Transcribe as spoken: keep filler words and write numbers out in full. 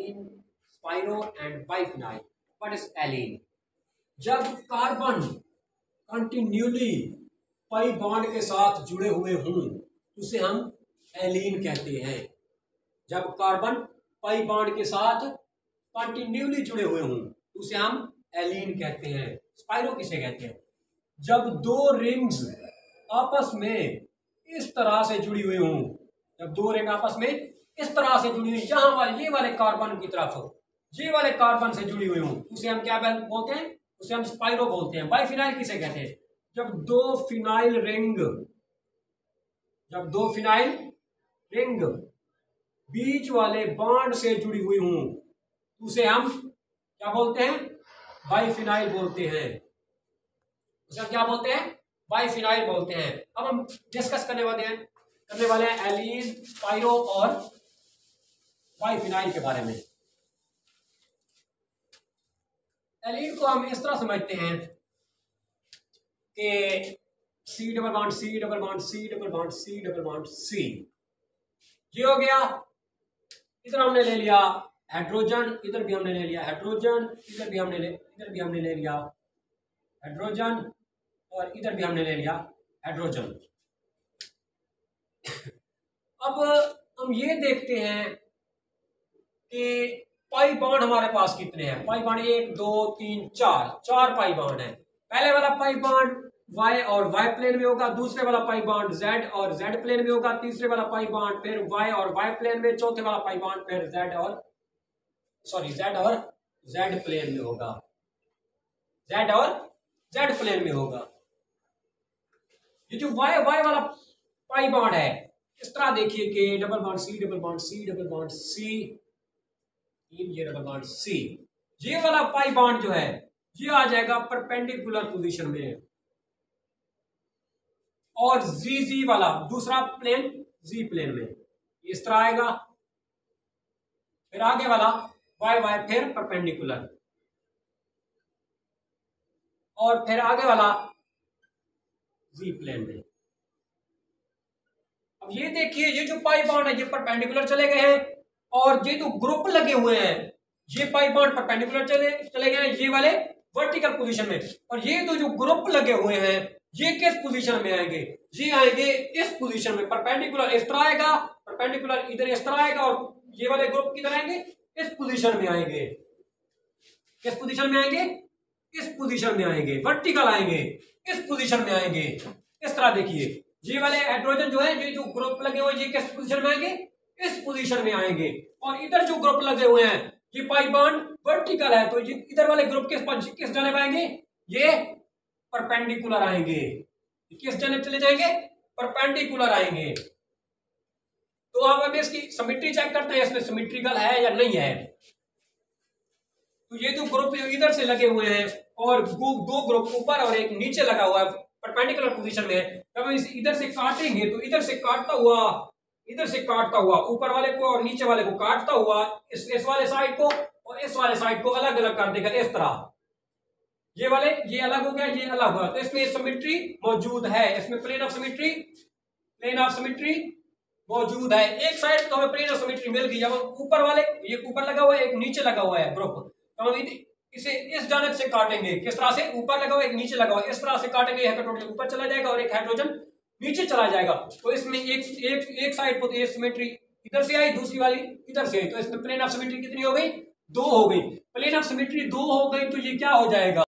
Allene, spiro and biphenyl. What is allene? जब carbon continually pi bond के साथ जुड़े हुए हों उसे हम एलीन कहते हैं। जब कार्बन पाई बॉन्ड के साथ कंटिन्यूली जुड़े हुए हों उसे हम एलीन कहते हैं। स्पाइरो किसे कहते हैं? जब दो रिंग्स आपस में इस तरह से जुड़ी हुई हों, जब दो रिंग आपस में इस तरह से जुड़ी हुई, यहां वाले ये वाले कार्बन की तरफ ये वाले कार्बन से जुड़ी हुई हों उसे हम क्या बोलते हैं? उसे हम स्पाइरो बोलते हैं। बाइफिनाइल किसे कहते हैं? जब दो फिनाइल रिंग जब दो फिनाइल रिंग बीच वाले बॉन्ड से जुड़ी हुई हों उसे हम क्या बोलते हैं? बाइफिनाइल बोलते हैं। उसे हम क्या बोलते हैं? बाइफिनाइल बोलते हैं। अब हम डिस्कस करने वाले हैं करने वाले हैं एलीन, स्पाइरो और बाइफिनाइल के बारे में। एलीन को हम इस तरह समझते हैं कि C double bond C double bond C double bond C double bond C, ये हो गया। इधर हमने ले लिया हाइड्रोजन, इधर भी हमने ले लिया हाइड्रोजन, इधर भी हमने ले इधर भी हमने ले लिया हाइड्रोजन और इधर भी हमने ले लिया हाइड्रोजन। अब हम ये देखते हैं कि पाई बॉन्ड हमारे पास कितने हैं। पाई बॉन्ड एक दो तीन चार चार पाई बॉन्ड है। पहले वाला पाई बॉन्ड y और y प्लेन में होगा, दूसरे वाला पाई बॉन्ड z और z प्लेन में होगा, तीसरे वाला पाई बॉन्ड फिर y और y प्लेन में, चौथे वाला पाई बॉन्ड फिर z और सॉरी z और z प्लेन में होगा z और z प्लेन में होगा। ये जो y y वाला पाई बॉन्ड है इस तरह देखिए कि double bond C double bond C double bond C, ये डबल बॉन्ड सी, ये वाला पाई बॉन्ड जो है ये आ जाएगा परपेंडिकुलर पोजीशन में, और जी जी वाला दूसरा प्लेन जी प्लेन में इस तरह आएगा। फिर आगे वाला वाई वाई फिर परपेंडिकुलर, और फिर आगे वाला जी प्लेन में। अब ये देखिए ये जो पाई बॉन्ड है ये परपेंडिकुलर चले गए हैं, और ये जो ग्रुप लगे हुए हैं ये पाई बॉन्ड परपेंडिकुलर चले चले गए हैं ये वाले वर्टिकल पोजीशन में, और ये तो जो ग्रुप लगे हुए हैं ये किस पोजीशन में आएंगे? ये आएंगे इस पोजीशन में, परपेंडिकुलर इस तरह आएगा, परपेंडिकुलर इधर इस तरह आएगा, और ये वाले ग्रुप किधर आएंगे? इस पोजीशन में आएंगे। किस पोजीशन में आएंगे? इस पोजीशन में आएंगे। वर्टिकल आएंगे, इस पोजीशन में आएंगे। इस तरह देखिए ये वाले हाइड्रोजन जो है ये जो ग्रुप लगे हुए ये किस पोजीशन में आएंगे? इस पोजीशन में आएंगे, और इधर जो ग्रुप लगे हुए हैं ये पाई बॉन्ड वर्टिकल है तो ये इधर वाले ग्रुप किस किस जाने आएंगे? ये परपेंडिकुलर आएंगे। किस जाने चले जाएंगे? परपेंडिकुलर आएंगे। तो अब हमें इसकी सिमेट्री चेक करते हैं, इसमें सिमेट्रिकल है या नहीं है। तो ये जो ग्रुप इधर से लगे हुए हैं और दो ग्रुप ऊपर और एक नीचे लगा हुआ है परपेंडिकुलर पोजीशन में है, जब हम इसे इधर से काटेंगे तो इधर से काटता हुआ इधर से काटता हुआ ऊपर वाले को और नीचे वाले को काटता हुआ इस, इस वाले साइड को और इस वाले साइड को अलग अलग कर देगा। इस तरह ये वाले ये अलग हो गया ये अलग हुआ, तो इसमें सिमेट्री मौजूद है। इसमें plane of symmetry plane of symmetry मौजूद है। एक साइड तो हमें प्लेन ऑफ सिमेट्री मिल गई। अब ऊपर वाले ये ऊपर लगा हुआ है एक नीचे लगा हुआ है ग्रुप, तो हम इसे इस जानिब से काटेंगे। किस तरह से? ऊपर लगा हुआ एक नीचे लगा हुआ, इस तरह से काटेंगे। हाइड्रोजन ऊपर चला जाएगा और एक हाइड्रोजन नीचे चला जाएगा। तो इसमें एक एक एक साइड पर सिमेट्री इधर से आई, दूसरी वाली इधर से आई, तो इसमें प्लेन ऑफ सिमेट्री कितनी हो गई? दो हो गई। प्लेन ऑफ सिमेट्री दो हो गई तो ये क्या हो जाएगा?